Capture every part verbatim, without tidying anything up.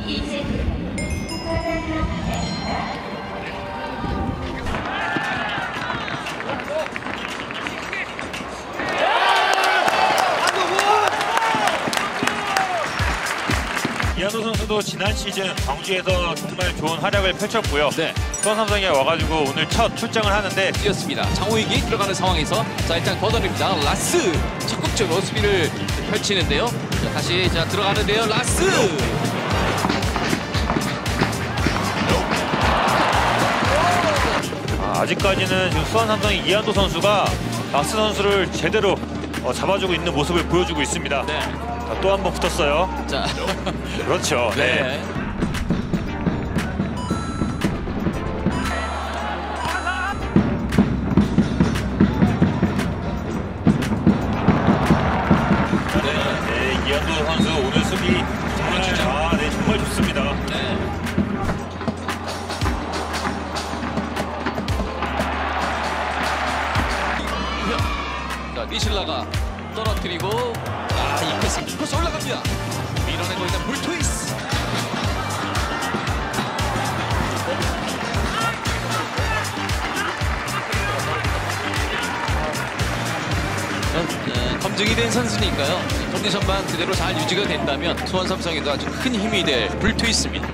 이한도 선수도 지난 시즌 광주에서 정말 좋은 활약을 펼쳤고요. 네. 수원삼성에 와가지고 오늘 첫 출장을 하는데 뛰었습니다. 장호익이 들어가는 상황에서 자 일단 걷어냅니다. 라스 적극적으로 수비를 펼치는데요. 자, 다시 자 들어가는데요. 라스. 아, 아직까지는 지금 수원삼성의 이한도 선수가 라스 선수를 제대로 어, 잡아주고 있는 모습을 보여주고 있습니다. 네. 또 한 번 붙었어요. 자. 그렇죠. 네. 네. 네, 이한도 선수 오늘 수비 정말 아, 네, 정말 좋습니다. 네. 자, 니실라가 떨어뜨리고 아, 이 패스 크로스 올라갑니다. 밀어내고 있는 불트위스. 네, 검증이 된 선수니까요. 컨디션만 그대로 잘 유지가 된다면 수원 삼성에도 아주 큰 힘이 될 불트위스입니다.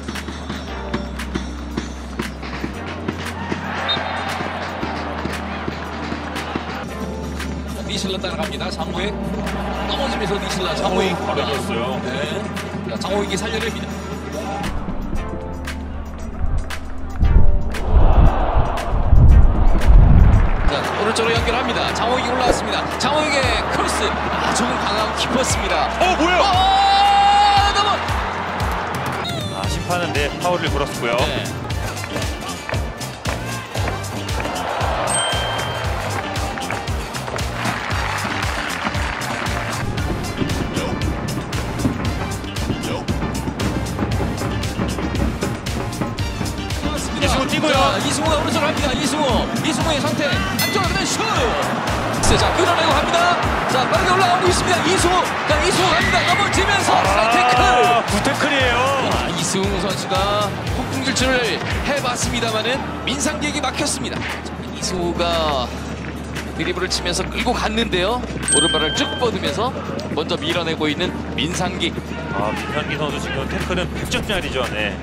니실라 따라갑니다. 장호익 넘어지면서 니실라 장호익 받아줬어요. 네. 자, 장호익이 살려냅니다. 자, 오른쪽으로 연결합니다. 장호익이 올라왔습니다. 장호익의 크로스 아, 조금 강하고 깊었습니다. 어 뭐야? 어, 넘어. 아, 심판은 네 파울을 불었고요. 네. 이승우 뛰고요. 자, 이승우가 오른쪽으로 합니다. 이승우. 이승우의 선택. 안쪽으로 그냥 슛. 자, 끌어내고 합니다. 자, 빠르게 올라가고 있습니다. 이승우. 자, 이승우 갑니다. 넘어지면서 아, 태클. 굿태클이에요. 아, 이승우 선수가 폭풍 질주를 해봤습니다만은 민상기에게 막혔습니다. 자, 이승우가 드리블을 치면서 끌고 갔는데요. 오른발을 쭉 뻗으면서 먼저 밀어내고 있는 민상기. 아, 민상기 선수 지금 태클은 백 점짜리죠. 네.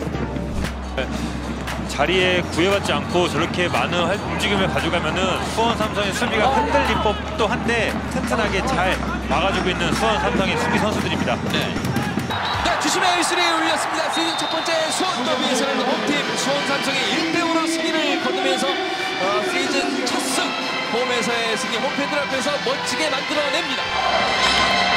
자리에 구애받지 않고 저렇게 많은 활- 움직임을 가져가면은 수원 삼성의 수비가 흔들릴 법도 한데 튼튼하게 잘 막아주고 있는 수원 삼성의 수비 선수들입니다. 네. 네, 주심의 휘슬이 울렸습니다. 시즌 첫 번째 수원 더비에서는 홈팀 수원 삼성이 일 대 오로 승리를 거두면서 어, 시즌 첫 승 홈에서의 승리 홈팬들 앞에서 멋지게 만들어냅니다.